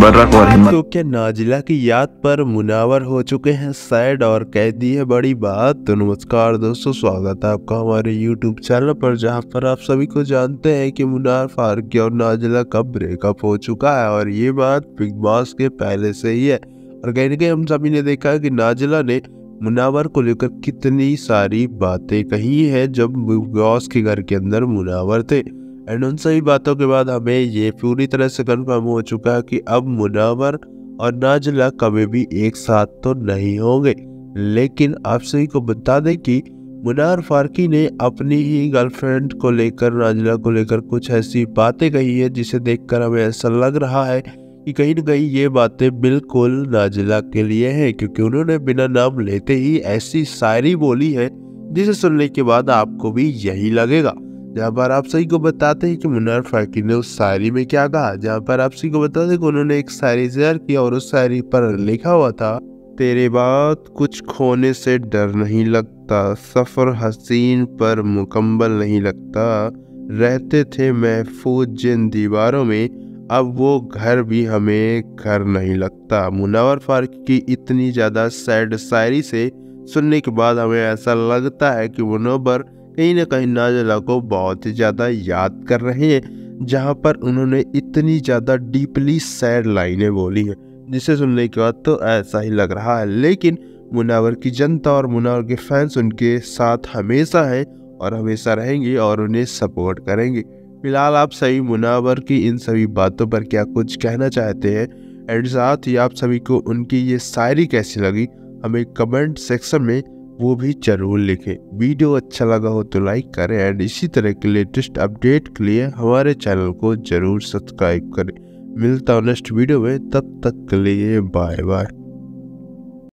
मुबर्रक और हिम्मत। तो क्या नाजिला की याद पर मुनावर हो चुके हैं सैड और कह दी है बड़ी बात। तो नमस्कार दोस्तों, स्वागत है आपका हमारे YouTube चैनल पर, जहां पर आप सभी को जानते हैं कि मुनार फारूकी और नाजिला का ब्रेकअप हो चुका है और ये बात बिग बॉस के पहले से ही है। और कहीं ना कहीं हम सभी ने देखा है कि नाजिला ने मुनावर को लेकर कितनी सारी बातें कही है जब बिग बॉस के घर के अंदर मुनावर थे। एंड उन सभी बातों के बाद हमें ये पूरी तरह से कंफर्म हो चुका है कि अब मुनावर और नाजिला कभी भी एक साथ तो नहीं होंगे। लेकिन आप सभी को बता दें कि मुनार फारूकी ने अपनी ही गर्लफ्रेंड को लेकर, नाजिला को लेकर कुछ ऐसी बातें कही है जिसे देखकर हमें ऐसा लग रहा है कि कहीं न कहीं ये बातें बिल्कुल नाजिला के लिए हैं, क्योंकि उन्होंने बिना नाम लेते ही ऐसी शायरी बोली है जिसे सुनने के बाद आपको भी यही लगेगा। जहाँ पर आप सही को बताते हैं कि मुनार फारूकी ने उस शायरी में क्या कहा, जहाँ पर आप सही को बताते हैं कि उन्होंने एक शायरी शेयर किया और उस शायरी पर लिखा हुआ था, तेरे बाद कुछ खोने से डर नहीं लगता, सफर हसीन पर मुकम्मल नहीं लगता, रहते थे महफूज जिन दीवारों में, अब वो घर भी हमें घर नहीं लगता। मुनावर फारूकी की इतनी ज़्यादा सैड शायरी से सुनने के बाद हमें ऐसा लगता है कि मुनावर कहीं ना कहीं नाजिला को बहुत ही ज़्यादा याद कर रहे हैं, जहां पर उन्होंने इतनी ज़्यादा डीपली सैड लाइनें बोली हैं जिसे सुनने के बाद तो ऐसा ही लग रहा है। लेकिन मुनावर की जनता और मुनावर के फैंस उनके साथ हमेशा हैं और हमेशा रहेंगे और उन्हें सपोर्ट करेंगे। फिलहाल आप सभी मुनावर की इन सभी बातों पर क्या कुछ कहना चाहते हैं, एंड साथ ही आप सभी को उनकी ये शायरी कैसी लगी हमें कमेंट सेक्शन में वो भी जरूर लिखें। वीडियो अच्छा लगा हो तो लाइक करें एंड इसी तरह के लेटेस्ट अपडेट के लिए हमारे चैनल को जरूर सब्सक्राइब करें। मिलता हूँ नेक्स्ट वीडियो में, तब तक के लिए बाय बाय।